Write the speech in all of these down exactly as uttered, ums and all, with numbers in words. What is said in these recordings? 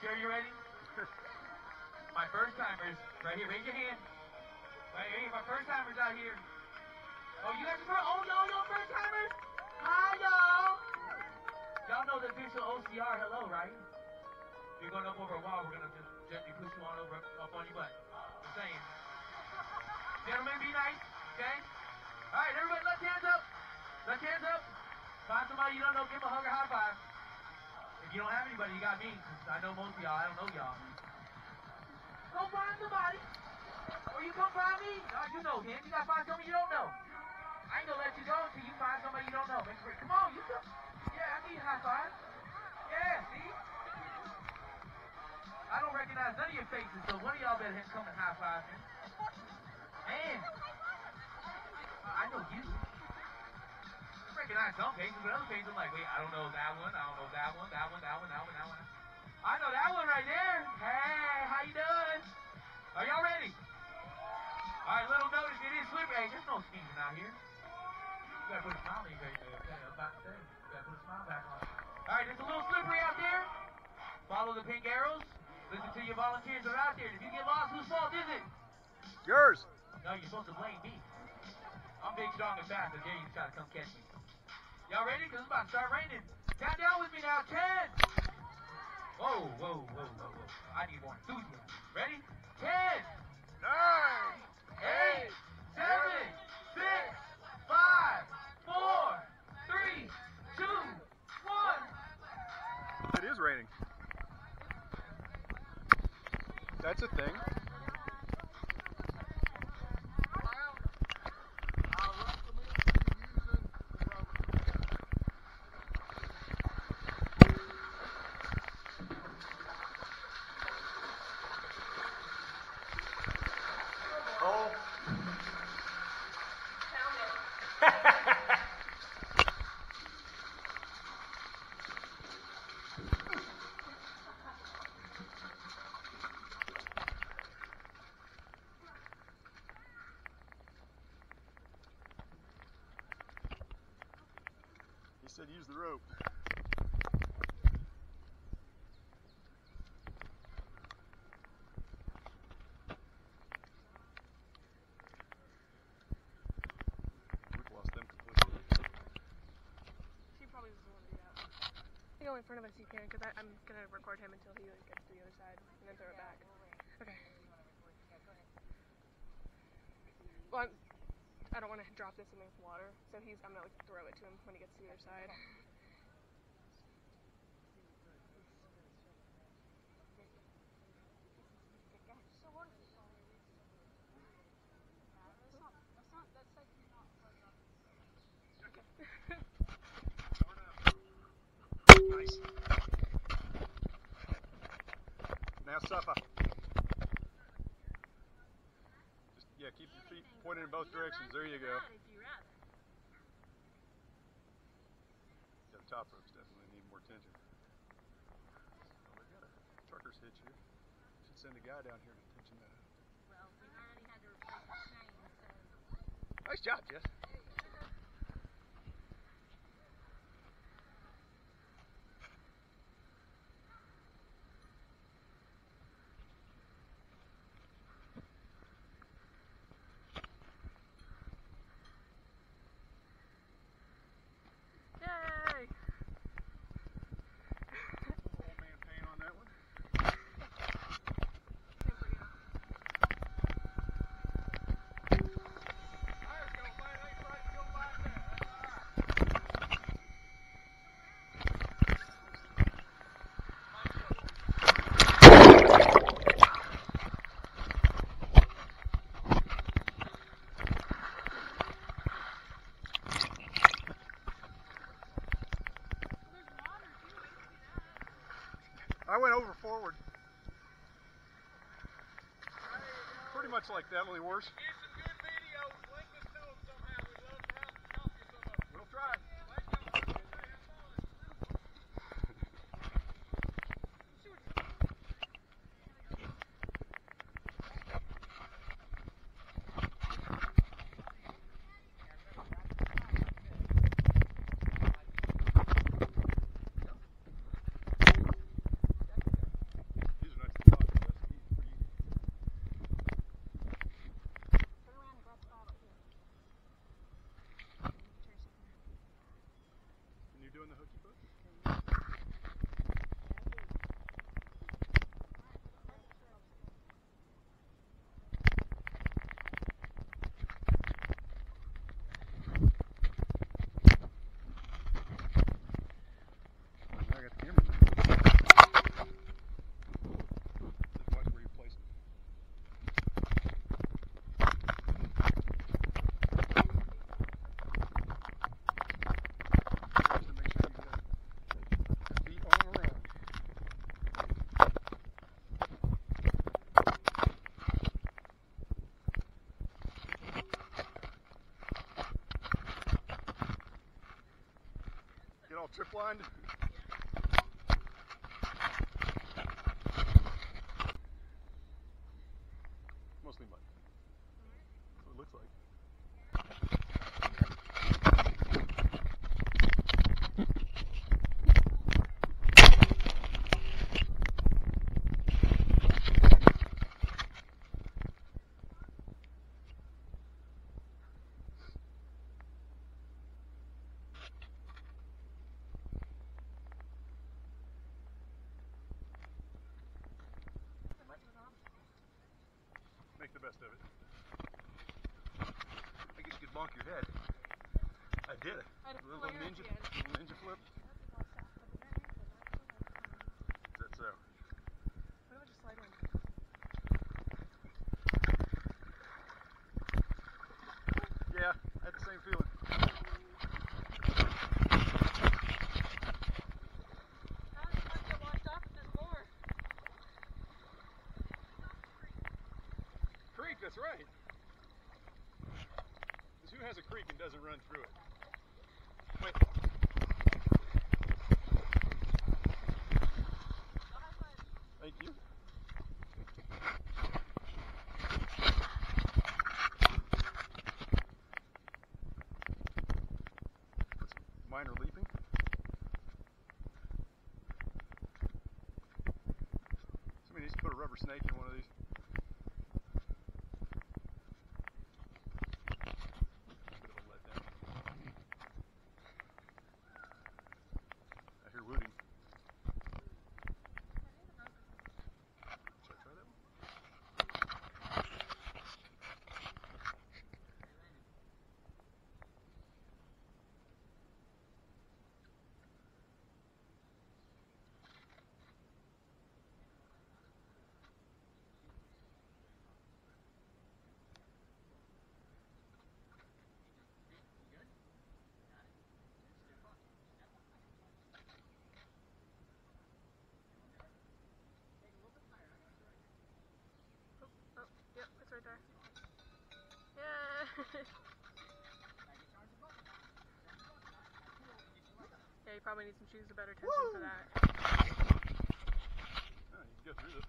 sure you're ready? My first timers, right here, raise your hand. Right here, my first timers out here. Oh, you guys are, oh, y'all, y'all first timers? Hi, y'all. Y'all know the official O C R, hello, right? You're going up over a wall, we're going to just gently push you on over, up on your butt. I'm saying. Gentlemen, be nice, okay? All right, everybody, left hands up. Left hands up. Find somebody you don't know, give them a hug or high five. If you don't have anybody, you got me. I know most of y'all, I don't know y'all. Go find somebody. Or you come find me. Oh, you know him. You got to find somebody you don't know. I ain't going to let you go until you find somebody you don't know. Make sure. Come on, you come. Yeah, I need a high five. Yeah, see? I don't recognize none of your faces, so one of y'all better come and high five me. Man. I know you. I recognize some faces, but other faces I'm like, wait, I don't know that one, I don't know that one, that one, that one, that one, that one. I know that one right there. Hey, how you doing? Are y'all ready? All right, little notice, it is slippery. Hey, there's no sneezing out here. You gotta put a smile on your face. Okay, I was about to say. You gotta put a smile back on. All right, it's a little slippery out there. Follow the pink arrows. Listen to your volunteers that are out there. If you get lost, whose fault is it? Yours. No, you're supposed to blame me. I'm big, strong, and fast. I dare you to try to come catch me. Y'all ready? Because it's about to start raining. Count down with me now. Ten. Whoa, whoa, whoa, whoa, whoa. I need more enthusiasm. Ready? Ten. Nine. Eight. Seven. Six. Five. Four. Three. Two. One. It is raining. That's a thing. Oh. He said use the rope. We've lost them completely. She probably doesn't want to do that. Go in front of us you can, because I'm going to record him until he like, gets to the other side, and then throw it back. Okay. Well, I'm, I don't want to drop this in the water, so he's. I'm going to like, throw it to him when he gets to the other side. Nice. Now suffer. Just, yeah, keep your feet pointed in both directions. There you go. Yeah, the top ropes definitely need more tension. Oh, we got a trucker's hitch here. Should send a guy down here to tension that up. Well, we've already had to replace the chain, so. Nice job, Jess. I went over forward. Pretty much like that, only worse. We'll try. all trip lined. Mostly mud. That's what it looks like. Make the best of it. I guess you could bonk your head. I did it. I had a Little flare at ninja, the end. little ninja flip. Is that so? What if I just slide in? Yeah, I had the same feeling. How does it get washed off if there's more? Creek, that's right. Because who has a creek and doesn't run through it? Wait. Thank you. Minor leaping. Somebody needs to put a rubber snake in one of these. Bit of a letdown. I hear wooting. Should I try that one? Oh, yep, it's right there. Yeah. Yeah, you probably need some shoes to better tension for that. Oh, you can go through this.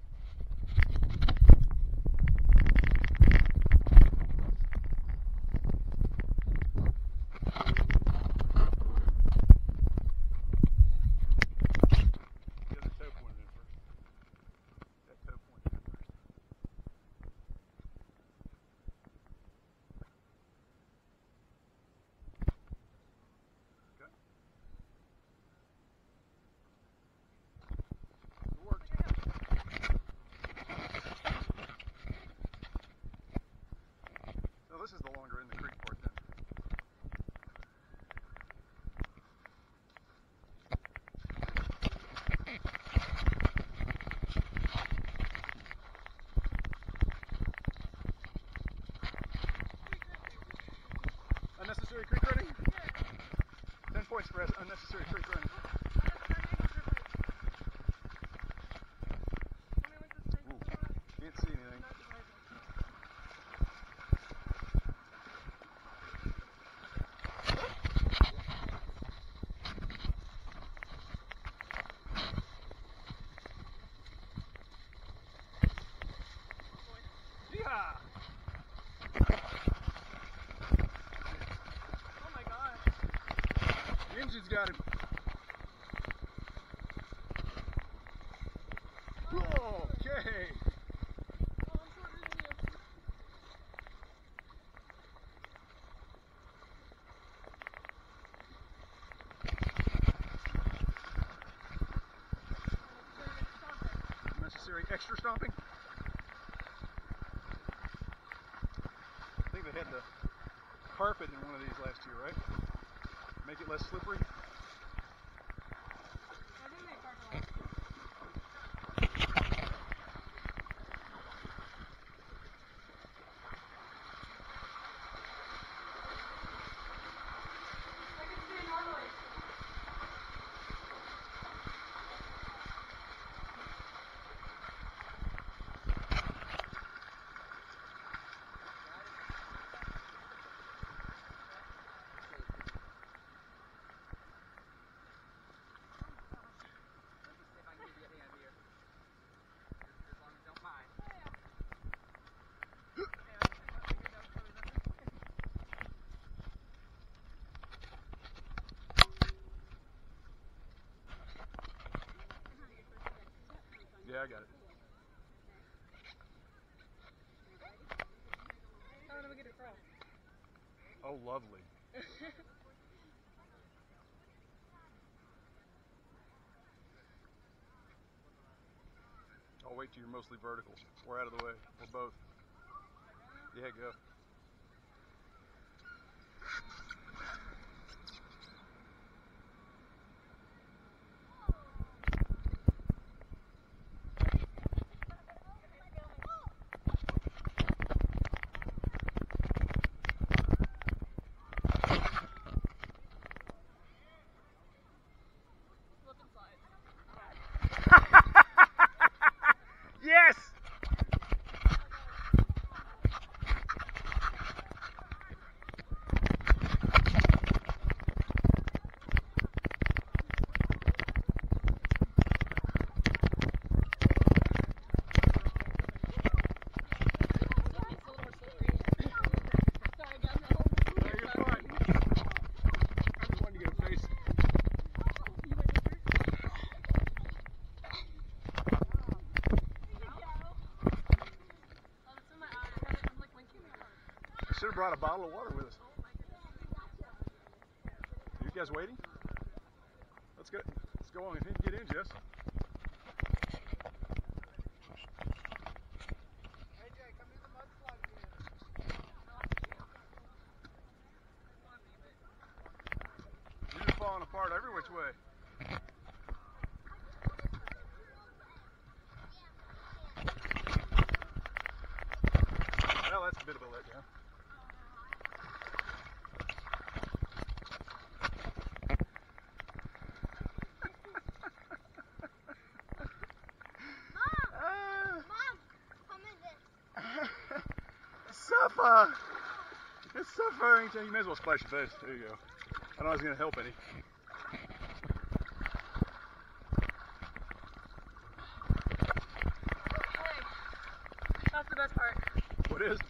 The other toe pointed in first. That toe pointed in first. Okay. It worked. So this is the longer in the creek part then. Unnecessary creek running? Ten points for unnecessary creek running. Ooh, can't see anything. Yeehaw! Oh my god. The engine's got him. Okay. Oh, I'm shorter than you. Necessary extra stomping. I think they had the carpet in one of these last year, right? Make it less slippery. I think they carpet last year. I can see it normally. got it. How do we get it from? Oh, lovely. I'll wait till you're mostly vertical. We're out of the way. We're both. Yeah, go. Yes! Should have brought a bottle of water with us. You guys waiting? Let's go. Let's go on. If you can get in, Jess. A J, come in the mudslide again. You're just falling apart every which way. Well, that's a bit of a letdown. Suffer! It's suffering. You may as well splash your face. There you go. I don't know if it's going to help any. Hey, that's the best part. What is?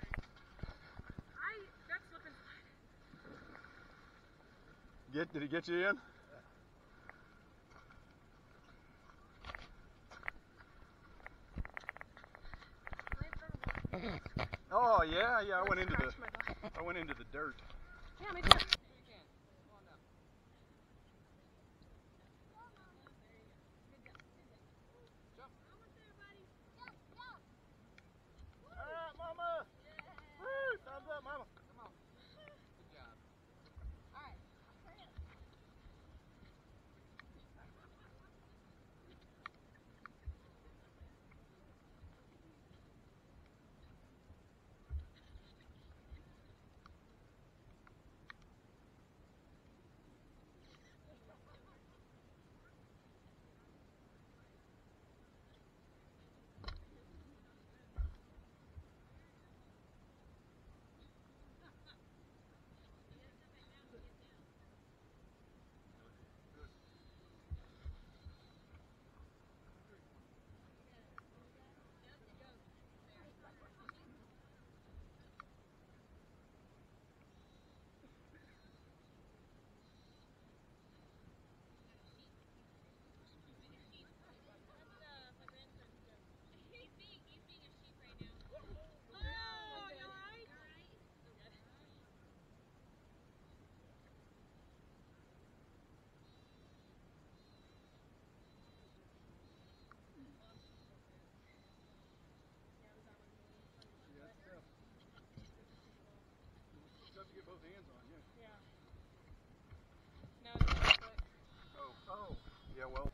I got slip and slide. Get? Did he get you in? Oh yeah, yeah. I went into the. I went into the dirt. Yeah, me too. Alright, Mama! Woo! Thumbs up, Mama! Come on. Good job. Alright. Tough to get both hands on, yeah. Yeah. Now it's just a foot. Oh, oh, yeah. Well.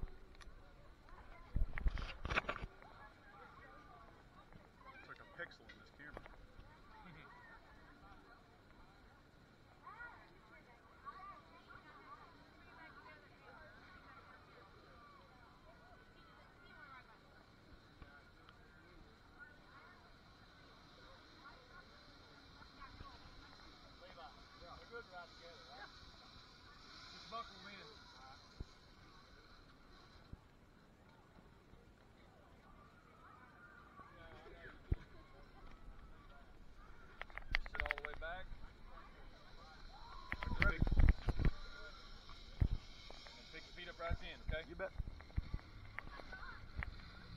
It's like a pixel in this camera. Good ride together, right? Just buckle them in. Sit all the way back. Ready? And pick your feet up right in, okay? You bet.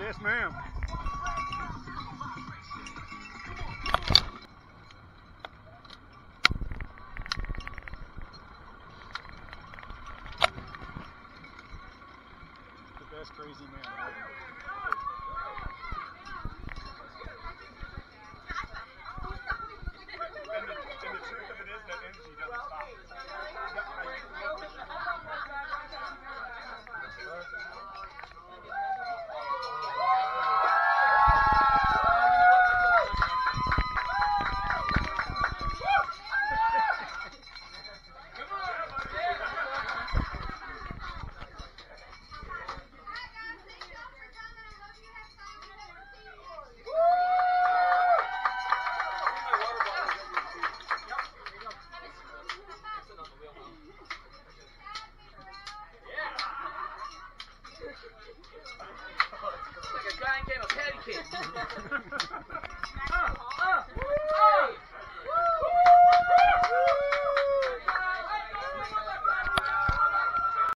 Yes, ma'am. The best crazy man ever. And the, and the truth of it is that energy doesn't stop. Like a guy in game of patty cake.